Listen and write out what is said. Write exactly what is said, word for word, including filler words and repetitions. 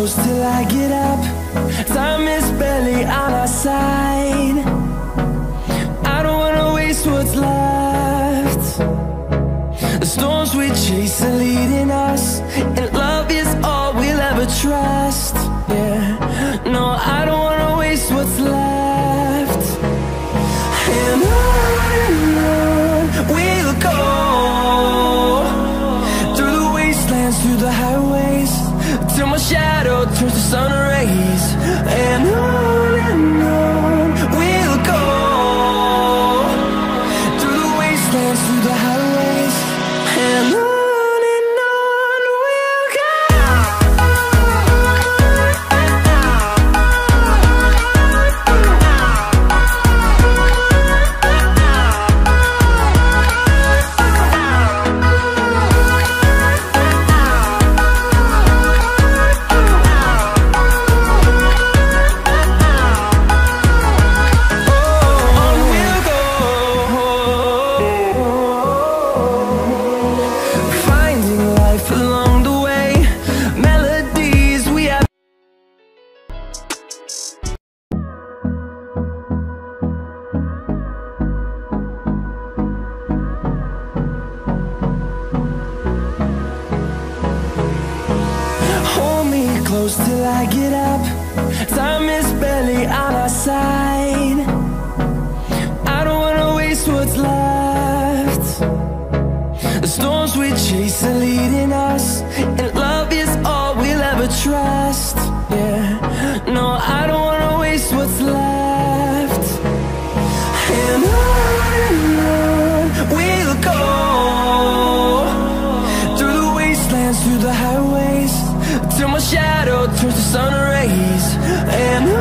close till I get up. Time is barely on our side. I don't wanna waste what's left. The storms we chase are leading us, and love is all we'll ever trust. Yeah, no, I don't wanna waste what's left. And on and on we'll go, through the wastelands, through the highways, till my shadow turns to sun rays. And on and on we'll go, through the wastelands, through the highways, and on. Close till I get up. Time is barely on our side. I don't wanna waste what's left. The storms we chase are leading us, and love is all we'll ever trust. Yeah, no, I don't wanna waste what's left. And on and on we'll go, through the wastelands, through the highways, till my shadow turns to sun rays. And